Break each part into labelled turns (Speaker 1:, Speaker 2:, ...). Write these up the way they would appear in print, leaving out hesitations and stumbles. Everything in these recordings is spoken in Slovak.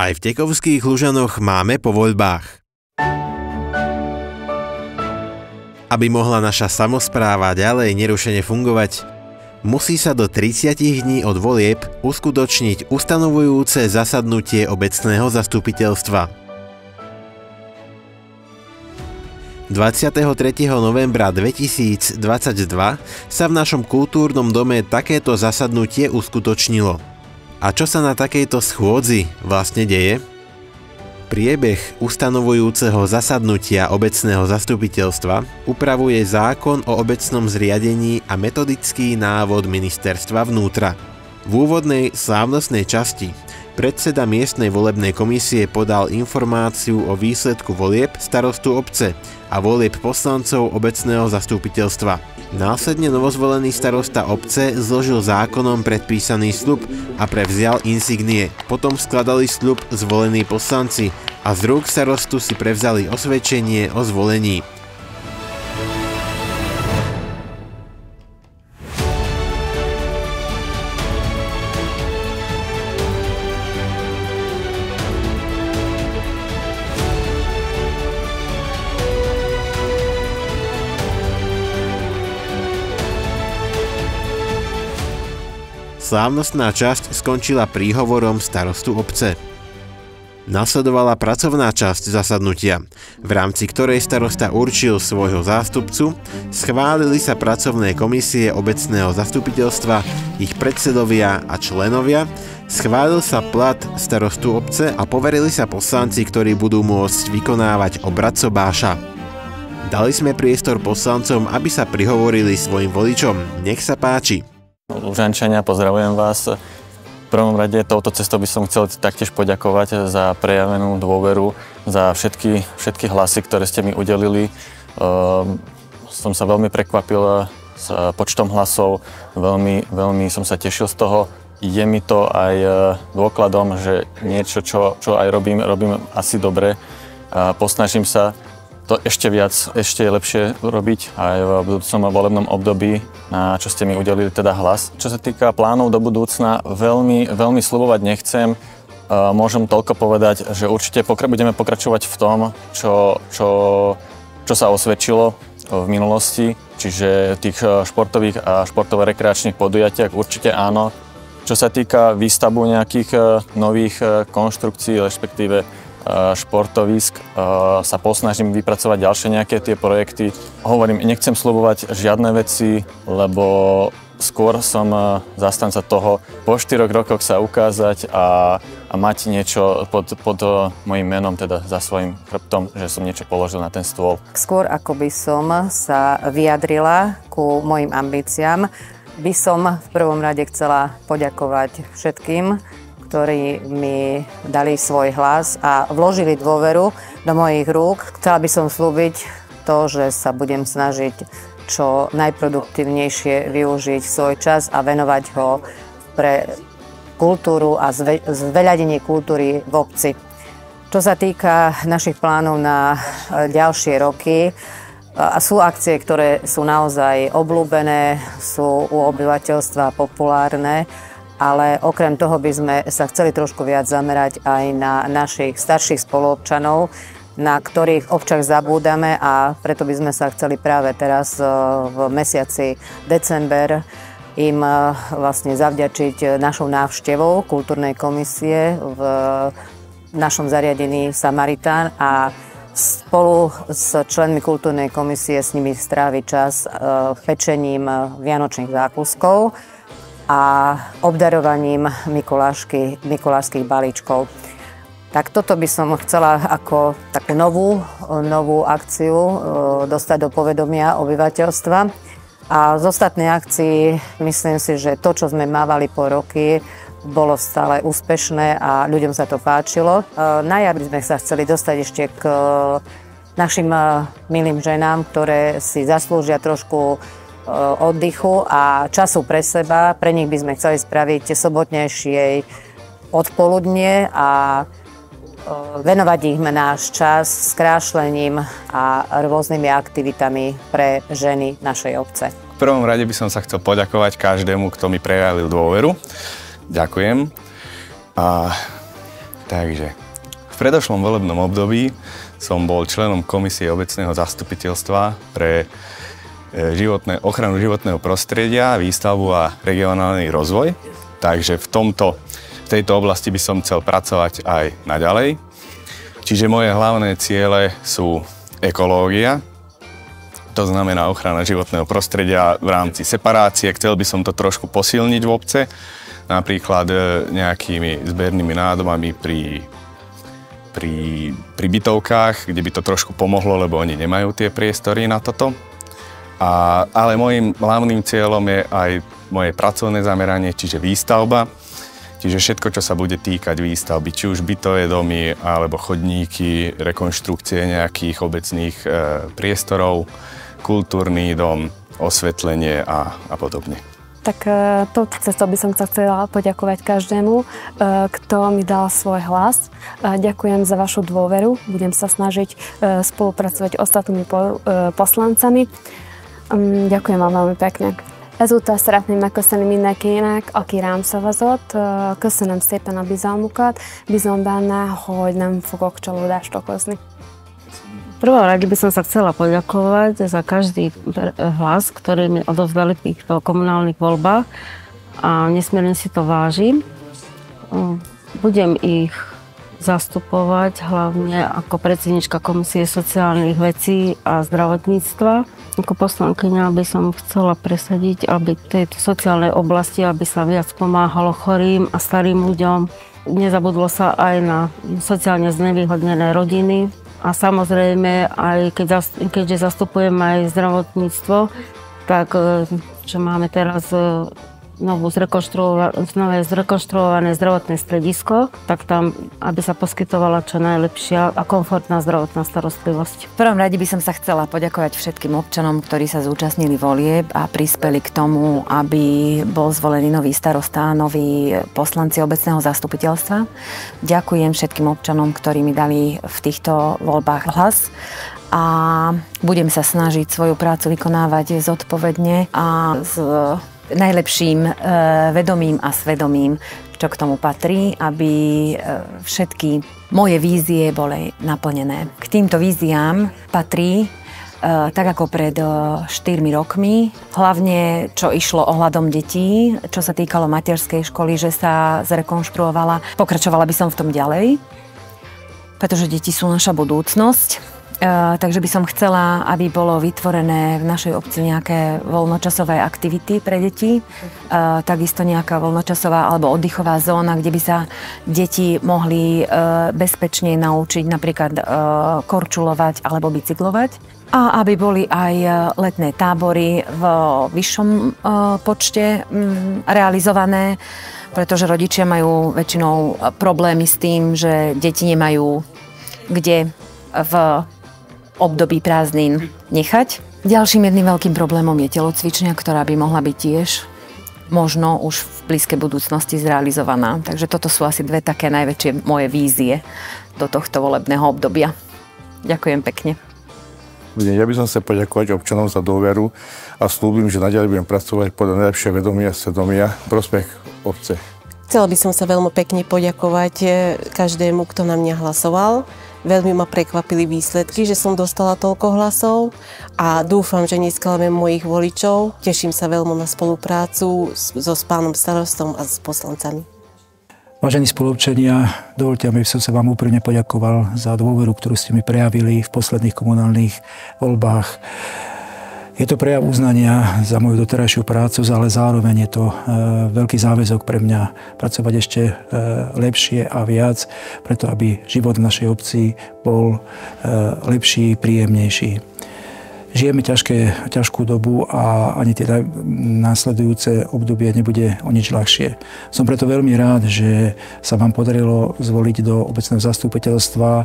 Speaker 1: Aj v Tekovských Lužanoch máme po voľbách. Aby mohla naša samospráva ďalej nerušene fungovať, musí sa do 30 dní od volieb uskutočniť ustanovujúce zasadnutie obecného zastupiteľstva. 23. novembra 2022 sa v našom kultúrnom dome takéto zasadnutie uskutočnilo. A čo sa na takejto schôdzi vlastne deje? Priebeh ustanovujúceho zasadnutia obecného zastupiteľstva upravuje zákon o obecnom zriadení a metodický návod ministerstva vnútra. V úvodnej slávnostnej časti predseda miestnej volebnej komisie podal informáciu o výsledku volieb starostu obce a volieb poslancov obecného zastupiteľstva. Následne novozvolený starosta obce zložil zákonom predpísaný sľub a prevzial insignie. Potom skladali sľub zvolení poslanci a z rúk starostu si prevzali osvedčenie o zvolení. Slávnostná časť skončila príhovorom starostu obce. Nasledovala pracovná časť zasadnutia, v rámci ktorej starosta určil svojho zástupcu, schválili sa pracovné komisie obecného zastupiteľstva, ich predsedovia a členovia, schválil sa plat starostu obce a poverili sa poslanci, ktorí budú môcť vykonávať obrad sobáša. Dali sme priestor poslancom, aby sa prihovorili svojim voličom. Nech sa páči.
Speaker 2: Lužančania, pozdravujem vás. V prvom rade touto cestou by som chcel taktiež poďakovať za prejavenú dôveru, za všetky hlasy, ktoré ste mi udelili. Som sa veľmi prekvapil s počtom hlasov, veľmi som sa tešil z toho. Je mi to aj dôkladom, že niečo, čo aj robím asi dobre. Posnažím sa to ešte viac, ešte lepšie robiť aj v budúcom volebnom období, na čo ste mi udelili teda hlas. Čo sa týka plánov do budúcna, veľmi sľubovať nechcem. Môžem toľko povedať, že určite budeme pokračovať v tom, čo sa osvedčilo v minulosti, čiže v tých športových a športovo-rekreačných podujatiach určite áno. Čo sa týka výstavbu nejakých nových konštrukcií, respektíve športovísk, sa posnažím vypracovať ďalšie nejaké tie projekty. Hovorím, nechcem sľubovať žiadne veci, lebo skôr som zastanca toho po 4 rokoch sa ukázať a mať niečo pod mojím menom, teda za svojím chrbtom, že som niečo položil na ten stôl.
Speaker 3: Skôr ako by som sa vyjadrila ku mojim ambíciám, by som v prvom rade chcela poďakovať všetkým, ktorí mi dali svoj hlas a vložili dôveru do mojich rúk. Chcela by som slúbiť to, že sa budem snažiť čo najproduktívnejšie využiť svoj čas a venovať ho pre kultúru a zveľadenie kultúry v obci. Čo sa týka našich plánov na ďalšie roky, sú akcie, ktoré sú naozaj obľúbené, sú u obyvateľstva populárne, ale okrem toho by sme sa chceli trošku viac zamerať aj na našich starších spoluobčanov, na ktorých občas zabúdame, a preto by sme sa chceli práve teraz v mesiaci december im vlastne zavďačiť našou návštevou kultúrnej komisie v našom zariadení Samaritán a spolu s členmi kultúrnej komisie s nimi stráviť čas pečením vianočných zákuskov a obdarovaním mikulášskych balíčkov. Tak toto by som chcela ako takú novú akciu dostať do povedomia obyvateľstva. A z ostatných akcií myslím si, že to, čo sme mávali po roky, bolo stále úspešné a ľuďom sa to páčilo. Na jar by sme sa chceli dostať ešte k našim milým ženám, ktoré si zaslúžia trošku oddychu a času pre seba. Pre nich by sme chceli spraviť sobotnejšie odpoludnie a venovať im náš čas s krášlením a rôznymi aktivitami pre ženy našej obce.
Speaker 4: V prvom rade by som sa chcel poďakovať každému, kto mi prejavil dôveru. Ďakujem. A Takže v predošlom volebnom období som bol členom komisie obecného zastupiteľstva pre ochranu životného prostredia, výstavbu a regionálny rozvoj. Takže v tejto oblasti by som chcel pracovať aj naďalej. Čiže moje hlavné ciele sú ekológia, to znamená ochrana životného prostredia v rámci separácie. Chcel by som to trošku posilniť v obce, napríklad nejakými zbernými nádobami pri bytovkách, kde by to trošku pomohlo, lebo oni nemajú tie priestory na toto. Ale môjim hlavným cieľom je aj moje pracovné zameranie, čiže výstavba. Čiže všetko, čo sa bude týkať výstavby, či už bytové domy, alebo chodníky, rekonštrukcie nejakých obecných priestorov, kultúrny dom, osvetlenie a podobne.
Speaker 5: Tak touto cestou by som sa chcela poďakovať každému, kto mi dal svoj hlas. Ďakujem za vašu dôveru. Budem sa snažiť spolupracovať s ostatnými poslancami. Ďakujem vám veľmi pekne. Ezúttal szeretném megköszönni mindenkinek, aki rám szavazott. Köszönöm szépen a bizalmukat. Bízom benne, hogy nem fogok csalódást okozni.
Speaker 6: V prvom rade by som sa chcela poďakovať za každý hlas, ktorý mi odovzdali v týchto komunálnych voľbách a nesmierne si to vážim. Budem ich zastupovať hlavne ako predsednička Komisie sociálnych vecí a zdravotníctva. Ako poslankyňa by som chcela presadiť, aby v tejto sociálnej oblasti, aby sa viac pomáhalo chorým a starým ľuďom. Nezabudlo sa aj na sociálne znevýhodnené rodiny. A samozrejme, aj keďže zastupujem aj zdravotníctvo, tak že máme teraz nové zrekonštruované zdravotné stredisko, tak tam, aby sa poskytovala čo najlepšia a komfortná zdravotná starostlivosť.
Speaker 3: V prvom rade by som sa chcela poďakovať všetkým občanom, ktorí sa zúčastnili volieb a prispeli k tomu, aby bol zvolený nový starosta, noví poslanci obecného zastupiteľstva. Ďakujem všetkým občanom, ktorí mi dali v týchto voľbách hlas. A budem sa snažiť svoju prácu vykonávať zodpovedne a s najlepším vedomím a svedomím, čo k tomu patrí, aby všetky moje vízie boli naplnené. K týmto víziám patrí, tak ako pred 4 rokmi, hlavne čo išlo ohľadom detí, čo sa týkalo materskej školy, že sa zrekonštruovala. Pokračovala by som v tom ďalej, pretože deti sú naša budúcnosť. Takže by som chcela, aby bolo vytvorené v našej obci nejaké voľnočasové aktivity pre deti. Takisto nejaká voľnočasová alebo oddychová zóna, kde by sa deti mohli bezpečne naučiť napríklad korčulovať alebo bicyklovať. A aby boli aj letné tábory v vyššom počte realizované, pretože rodičia majú väčšinou problémy s tým, že deti nemajú kde v období prázdnin nechať. Ďalším jedným veľkým problémom je telocvičňa, ktorá by mohla byť tiež možno už v blízkej budúcnosti zrealizovaná. Takže toto sú asi dve také najväčšie moje vízie do tohto volebného obdobia. Ďakujem pekne.
Speaker 7: Ja by som sa poďakovať občanom za dôveru a slúbim, že naďalej budem pracovať podľa najlepšieho vedomia a svedomia v prospech obce.
Speaker 8: Chcela by som sa veľmi pekne poďakovať každému, kto na mňa hlasoval. Veľmi ma prekvapili výsledky, že som dostala toľko hlasov a dúfam, že nesklamem mojich voličov. Teším sa veľmi na spoluprácu so pánom starostom a s poslancami.
Speaker 9: Vážení spoluobčania, dovoľte, aby som sa vám úprimne poďakoval za dôveru, ktorú ste mi prejavili v posledných komunálnych voľbách. Je to prejav uznania za moju doterajšiu prácu, ale zároveň je to veľký záväzok pre mňa pracovať ešte lepšie a viac, preto aby život v našej obci bol lepší, príjemnejší. Žijeme ťažkú dobu a ani tie následujúce obdobie nebude o nič ľahšie. Som preto veľmi rád, že sa vám podarilo zvoliť do obecného zastupiteľstva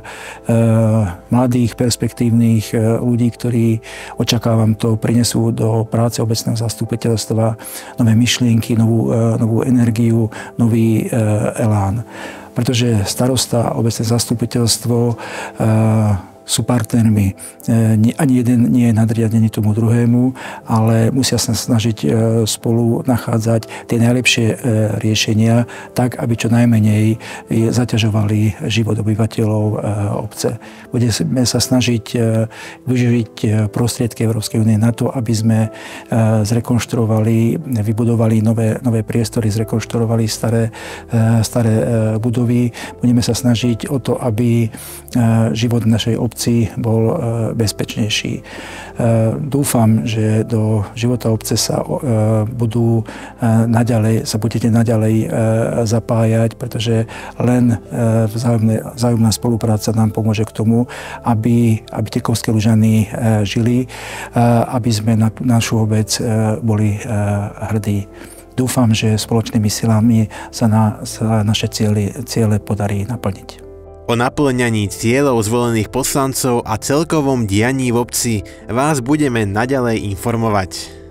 Speaker 9: mladých, perspektívnych ľudí, ktorí, očakávam to, prinesú do práce obecného zastupiteľstva nové myšlienky, novú energiu, nový elán. Pretože starosta, obecné zastupiteľstvo sú partnermi. Ani jeden nie je nadriadený tomu druhému, ale musia sa snažiť spolu nachádzať tie najlepšie riešenia tak, aby čo najmenej zaťažovali život obyvateľov obce. Budeme sa snažiť využiť prostriedky Európskej únie na to, aby sme zrekonštruovali, vybudovali nové priestory, zrekonštruovali staré budovy. Budeme sa snažiť o to, aby život v našej obci bol bezpečnejší. Dúfam, že do života obce sa budete naďalej zapájať, pretože len vzájomná spolupráca nám pomôže k tomu, aby Tekovské Lužany žili, aby sme na našu obec boli hrdí. Dúfam, že spoločnými silami sa naše ciele podarí naplniť.
Speaker 1: O naplňaní cieľov zvolených poslancov a celkovom dianí v obci vás budeme naďalej informovať.